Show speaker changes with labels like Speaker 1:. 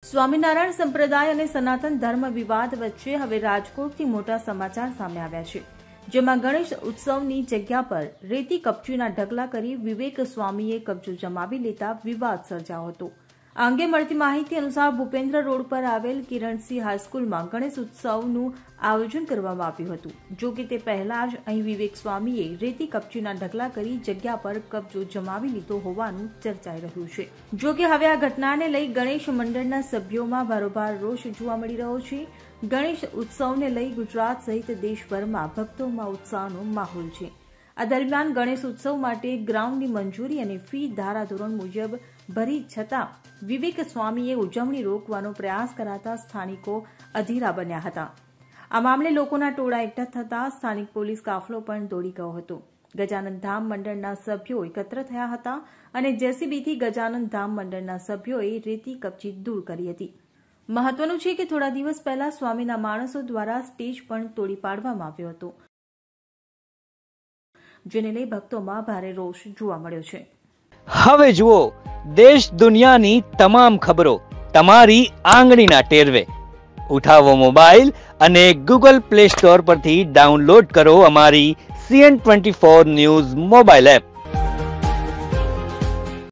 Speaker 1: સ્વામિનારાયણ સંપ્રદાય અને સનાતન ધર્મ વિવાદ વચ્ચે હવે રાજકોટથી મોટા સમાચાર સામે આવ્યા છે, જેમાં ગણેશ ઉત્સવની જગ્યા પર રેતી કપચીના ઢગલા કરી વિવેક સ્વામીએ કબજો જમાવી લેતા વિવાદ સર્જાયો હતો। આ અંગે મળતી માહિતી અનુસાર ભૂપેન્દ્ર રોડ પર આવેલ કિરણસિંહ હાઈસ્કૂલમાં ગણેશ ઉત્સવનું આયોજન કરવામાં આવ્યું હતું। જો કે તે પહેલા જ અહીં વિવેક સ્વામીએ રેતી કપચીના ઢગલા કરી જગ્યા પર કબજો જમાવી લીધો હોવાનું ચર્ચાઈ રહ્યું છે। જો કે હવે આ ઘટનાને લઈ ગણેશ મંડળના સભ્યોમાં ભારોભાર રોષ જોવા મળી રહ્યો છે। ગણેશ ઉત્સવને લઈ ગુજરાત સહિત દેશભરમાં ભક્તોમાં ઉત્સાહનો માહોલ છે। આ દરમિયાન ગણેશ ઉત્સવ માટે ગ્રાઉન્ડની મંજૂરી અને ફી ધારાધોરણ મુજબ ભરી છતાં વિવેક સ્વામીએ ઉજવણી રોકવાનો પ્રયાસ કરાતા સ્થાનિકો અધીરા બન્યા હતા। આ મામલે લોકોના ટોળા એકઠા થતા સ્થાનિક પોલીસ કાફલો પણ દોડી ગયો હતો। ગજાનન ધામ મંડળના સભ્યો એકત્ર થયા હતા અને જેસીબીથી ગજાનન ધામ મંડળના સભ્યોએ રેતી કપચી દૂર કરી હતી। મહત્વનું છે કે થોડા દિવસ પહેલા સ્વામીના માણસો દ્વારા સ્ટેજ પણ તોડી પાડવામાં આવ્યો હતો, જેને લઈ ભક્તોમાં ભારે રોષ જોવા મળ્યો છે।
Speaker 2: હવે જુઓ દેશ દુનિયાની તમામ ખબરો તમારી આંગળીના ટેરવે। ઉઠાવો મોબાઈલ અને ગૂગલ પ્લે સ્ટોર પરથી ડાઉનલોડ કરો અમારી CN24 ન્યૂઝ મોબાઈલ એપ।